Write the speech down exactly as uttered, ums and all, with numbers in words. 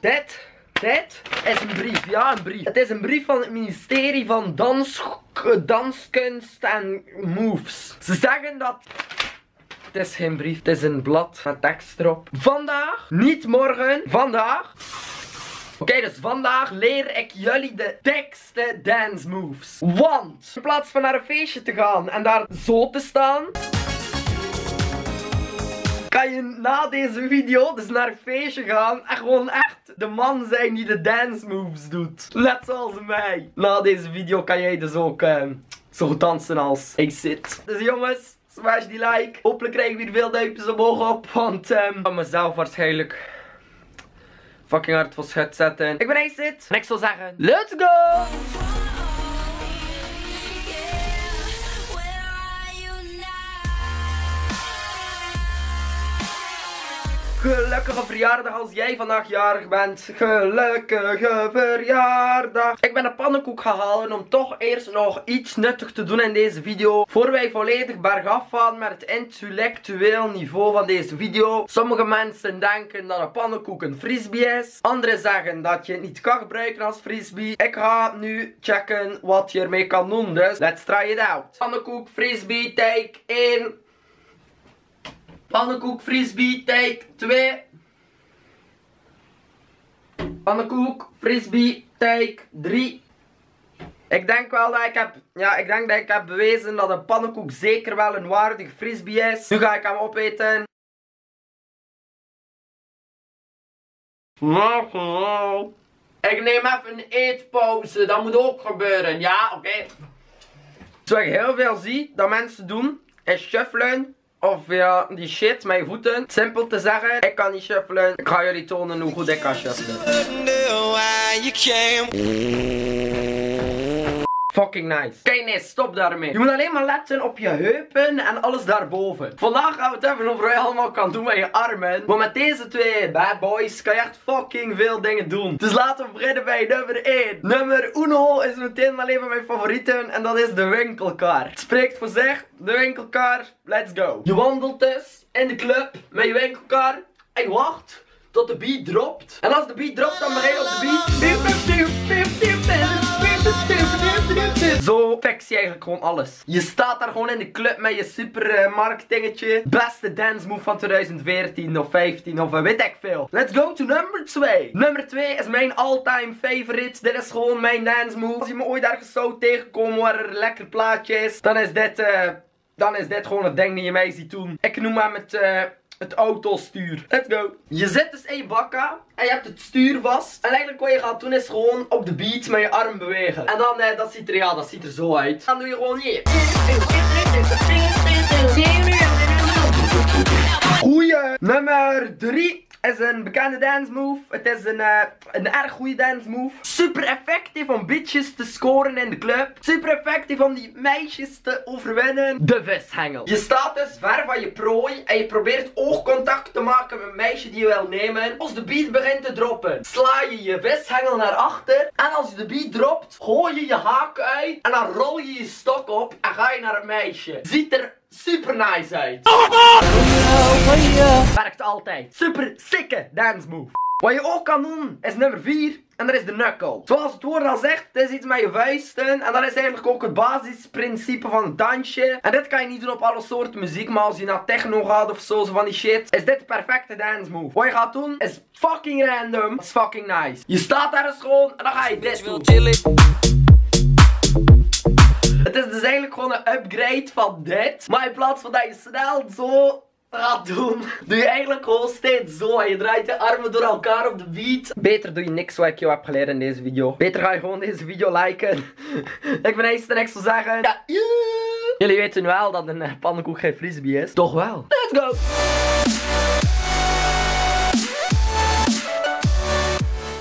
dit, dit is een brief. Ja, een brief. Het is een brief van het ministerie van dans, Danskunst en Moves. Ze zeggen dat... Het is geen brief, het is een blad met tekst erop. Vandaag, niet morgen, vandaag. Oké, okay, dus vandaag leer ik jullie de teksten dance moves. Want in plaats van naar een feestje te gaan en daar zo te staan, kan je na deze video dus naar een feestje gaan en gewoon echt de man zijn die de dance moves doet. Net zoals mij. Na deze video kan jij dus ook uh, zo goed dansen als ik zit. Dus jongens, smash die like. Hopelijk krijg ik weer veel duimpjes omhoog op. Want um, ik kan mezelf waarschijnlijk fucking hard voor schut zetten. Ik ben Acid. En ik zou zeggen, let's go! Gelukkige verjaardag als jij vandaag jarig bent. Gelukkige verjaardag. Ik ben een pannenkoek gaan halen om toch eerst nog iets nuttig te doen in deze video. Voor wij volledig bergaf gaan met het intellectueel niveau van deze video. Sommige mensen denken dat een pannenkoek een frisbee is. Anderen zeggen dat je het niet kan gebruiken als frisbee. Ik ga nu checken wat je ermee kan doen. Dus let's try it out. Pannenkoek, frisbee, take één. Pannenkoek, frisbee, take twee. Pannenkoek, frisbee, take drie. Ik denk wel dat ik heb, ja, ik denk dat ik heb bewezen dat een pannenkoek zeker wel een waardig frisbee is. Nu ga ik hem opeten. Ik neem even een eetpauze, dat moet ook gebeuren, ja, oké. Okay. Wat ik heel veel zie dat mensen doen, is shuffelen. Of ja, die shit met je voeten. Simpel te zeggen, ik kan niet shuffelen. Ik ga jullie tonen hoe goed ik kan shuffelen. Fucking nice. Oké, okay, nee, stop daarmee. Je moet alleen maar letten op je heupen en alles daarboven. Vandaag gaan we het hebben over wat je allemaal kan doen met je armen. Maar met deze twee bad boys kan je echt fucking veel dingen doen. Dus laten we beginnen bij nummer één. Nummer uno is meteen wel een van mijn favorieten. En dat is de winkelkar. Het spreekt voor zich. De winkelkar. Let's go. Je wandelt dus in de club met je winkelkar. En je wacht tot de beat dropt. En als de beat dropt, dan begin je op de beat. Zo fix je eigenlijk gewoon alles. Je staat daar gewoon in de club met je super uh, marketingetje. Beste dance move van twintig veertien of vijftien of uh, weet ik veel. Let's go to number twee. Nummer twee is mijn all-time favorite. Dit is gewoon mijn dance move. Als je me ooit ergens zou tegenkomen waar er een lekker plaatje is, dan is dit, uh, dan is dit gewoon het ding die je mij ziet doen. Ik noem hem het... Uh, Het autostuur. Let's go. Je zit dus in je bakka en je hebt het stuur vast. En eigenlijk wat je gaat doen is gewoon op de beat met je arm bewegen. En dan, eh, dat ziet er, ja, dat ziet er zo uit. Dan doe je gewoon hier. Goeie. Nummer drie is een bekende dance move. Het is een, uh, een erg goede dance move. Super effectief om bitches te scoren in de club. Super effectief om die meisjes te overwinnen. De vishengel. Je staat dus ver van je prooi en je probeert oogcontact te maken met een meisje die je wil nemen. Als de beat begint te droppen, sla je je vishengel naar achter. En als je de beat dropt, gooi je je haak uit. En dan rol je je stok op en ga je naar het meisje. Ziet er super nice uit. Oh my god! Werkt altijd. Super sikke dance move. Wat je ook kan doen is nummer vier. En dat is de knuckle. Zoals het woord al zegt, het is iets met je vuisten. En dat is eigenlijk ook het basisprincipe van het dansje. En dit kan je niet doen op alle soorten muziek. Maar als je naar techno gaat of zo, zo van die shit, is dit de perfecte dance move. Wat je gaat doen is fucking random. Het is fucking nice. Je staat daar eens gewoon en dan ga je dit doen. Het is dus eigenlijk gewoon een upgrade van dit. Maar in plaats van dat je snel zo gaat doen, doe je eigenlijk gewoon steeds zo. En je draait je armen door elkaar op de beat. Beter doe je niks wat ik jou heb geleerd in deze video. Beter ga je gewoon deze video liken. Ik ben Acid en ik zou zeggen, ja, yeah. Jullie weten wel dat een pannenkoek geen frisbee is. Toch wel. Let's go.